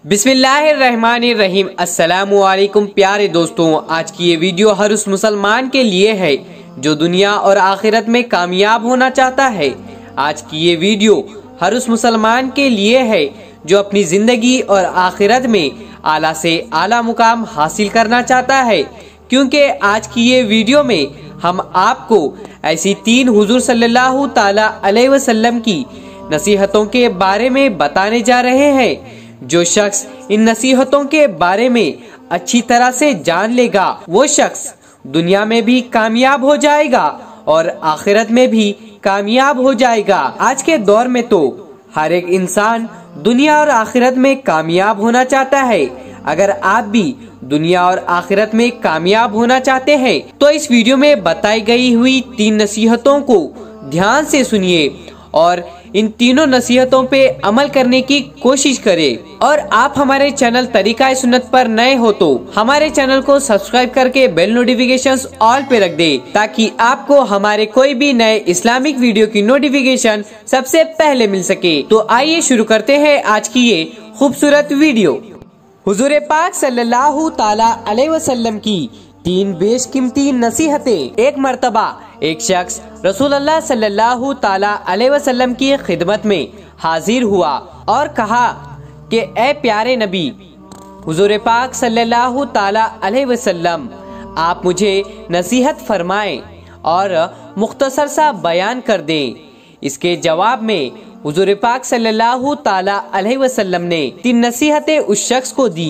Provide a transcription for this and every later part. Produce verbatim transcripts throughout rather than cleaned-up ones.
बिस्मिल्लाहिर्रहमानिर्रहीम। अस्सलामु अलैकुम प्यारे दोस्तों, आज की ये वीडियो हर उस मुसलमान के लिए है जो दुनिया और आखिरत में कामयाब होना चाहता है। आज की ये वीडियो हर उस मुसलमान के लिए है जो अपनी जिंदगी और आखिरत में आला से आला मुकाम हासिल करना चाहता है, क्योंकि आज की ये वीडियो में हम आपको ऐसी तीन हुजूर सल्लल्लाहु ताला अलैहि वसल्लम की नसीहतों के बारे में बताने जा रहे हैं। जो शख्स इन नसीहतों के बारे में अच्छी तरह से जान लेगा, वो शख्स दुनिया में भी कामयाब हो जाएगा और आखिरत में भी कामयाब हो जाएगा। आज के दौर में तो हर एक इंसान दुनिया और आखिरत में कामयाब होना चाहता है। अगर आप भी दुनिया और आखिरत में कामयाब होना चाहते हैं तो इस वीडियो में बताई गई हुई तीन नसीहतों को ध्यान से सुनिए और इन तीनों नसीहतों पे अमल करने की कोशिश करें। और आप हमारे चैनल तरीका सुन्नत पर नए हो तो हमारे चैनल को सब्सक्राइब करके बेल नोटिफिकेशंस ऑल पे रख दे, ताकि आपको हमारे कोई भी नए इस्लामिक वीडियो की नोटिफिकेशन सबसे पहले मिल सके। तो आइए शुरू करते हैं आज की ये खूबसूरत वीडियो। हुजूर पाक सल्लल्लाहु ताला अलैहि वसल्लम की तीन बेशकीमती नसीहतें। एक मर्तबा एक शख्स रसूलुल्लाह सल्लल्लाहु ताला अलैहि वसल्लम की खिदमत में हाजिर हुआ और कहा कि ए प्यारे नबी हुजूर पाक सल्लल्लाहु ताला अलैहि वसल्लम, आप मुझे नसीहत फरमाएं और मुख्तसर सा बयान कर दें। इसके जवाब में हुजूर पाक सल्लल्लाहु ताला अलैहि वसल्लम ने तीन नसीहतें उस शख्स को दी।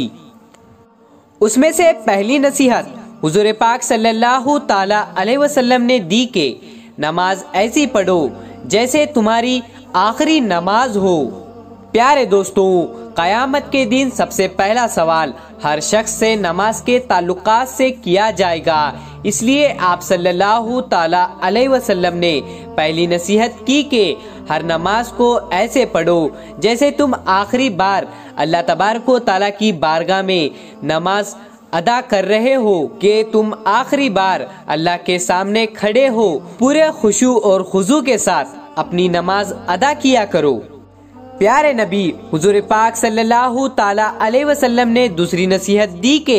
उसमें से पहली नसीहत हुजूर पाक सल्लल्लाहु ताला अलैहि वसल्लम ने दी कि नमाज ऐसी पढ़ो जैसे तुम्हारी आखिरी नमाज हो। प्यारे दोस्तों, कयामत के दिन सबसे पहला सवाल हर शख्स से नमाज के ताल्लुकात से किया जाएगा। इसलिए आप सल्लल्लाहु ताला अलैहि वसल्लम ने पहली नसीहत की कि हर नमाज को ऐसे पढ़ो जैसे तुम आखिरी बार अल्लाह तबारक व तआला की बारगाह में नमाज अदा कर रहे हो, कि तुम आखिरी बार अल्लाह के सामने खड़े हो। पूरे खुशू और खुजू के साथ अपनी नमाज अदा किया करो। प्यारे नबी हुजूर पाक सल्लल्लाहु ताला अलैहि वसल्लम ने दूसरी नसीहत दी कि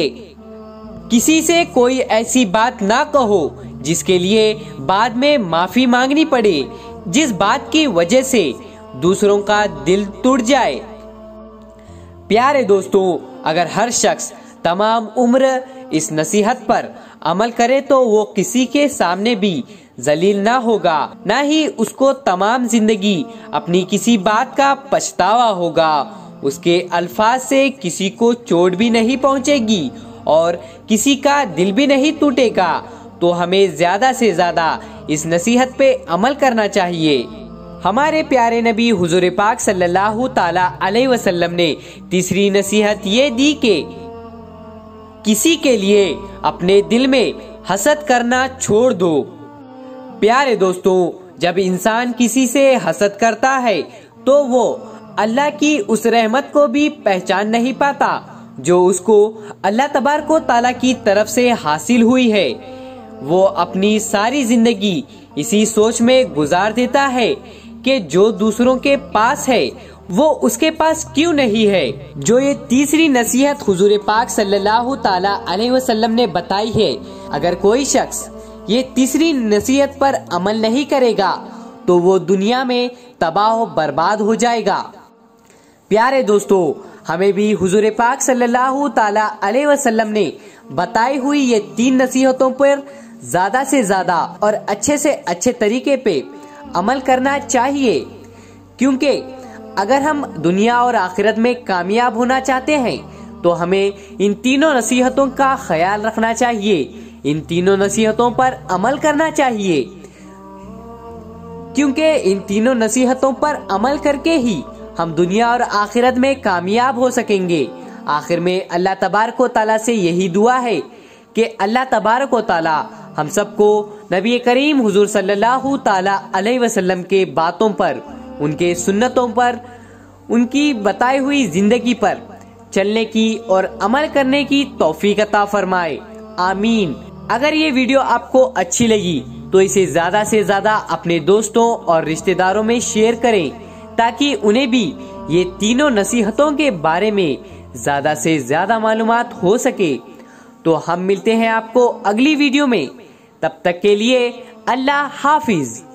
किसी से कोई ऐसी बात ना कहो जिसके लिए बाद में माफी मांगनी पड़े, जिस बात की वजह से दूसरों का दिल टूट जाए। प्यारे दोस्तों, अगर हर शख्स तमाम उम्र इस नसीहत पर अमल करे तो वो किसी के सामने भी जलील ना होगा, ना ही उसको तमाम जिंदगी अपनी किसी बात का पछतावा होगा। उसके अल्फाज से किसी को चोट भी नहीं पहुंचेगी और किसी का दिल भी नहीं टूटेगा। तो हमें ज्यादा से ज्यादा इस नसीहत पे अमल करना चाहिए। हमारे प्यारे नबी हुजूर पाक सल्लल्लाहु ताला अलैहि वसल्लम ने तीसरी नसीहत ये दी कि किसी के लिए अपने दिल में हसद करना छोड़ दो। प्यारे दोस्तों, जब इंसान किसी से हसद करता है तो वो अल्लाह की उस रहमत को भी पहचान नहीं पाता जो उसको अल्लाह तबारक व तआला की तरफ से हासिल हुई है। वो अपनी सारी जिंदगी इसी सोच में गुजार देता है कि जो दूसरों के पास है वो उसके पास क्यों नहीं है। जो ये तीसरी नसीहत हुजूर पाक सल्लल्लाहु ताला अलैहि वसल्लम ने बताई है, अगर कोई शख्स ये तीसरी नसीहत पर अमल नहीं करेगा तो वो दुनिया में तबाह बर्बाद हो जाएगा। प्यारे दोस्तों, हमें भी हुजूर पाक सल्लल्लाहु ताला अलैहि वसल्लम ने बताई हुई ये तीन नसीहतों पर ज्यादा से ज्यादा और अच्छे से अच्छे तरीके पे अमल करना चाहिए, क्योंकि अगर हम दुनिया और आखिरत में कामयाब होना चाहते हैं तो हमें इन तीनों नसीहतों का ख्याल रखना चाहिए, इन तीनों नसीहतों पर अमल करना चाहिए, क्योंकि इन तीनों नसीहतों पर अमल करके ही हम दुनिया और आखिरत में कामयाब हो सकेंगे। आखिर में अल्लाह तबारक व तआला से यही दुआ है कि अल्लाह तबारक व तआला हम सबको नबी करीम हुजूर सल्लल्लाहु ताला अलैहि वसल्लम के बातों पर, उनके सुन्नतों पर, उनकी बताई हुई जिंदगी पर चलने की और अमल करने की तौफीक अता फरमाए। आमीन। अगर ये वीडियो आपको अच्छी लगी तो इसे ज्यादा से ज्यादा अपने दोस्तों और रिश्तेदारों में शेयर करें, ताकि उन्हें भी ये तीनों नसीहतों के बारे में ज्यादा से ज्यादा मालूमात हो सके। तो हम मिलते हैं आपको अगली वीडियो में, तब तक के लिए अल्लाह हाफिज।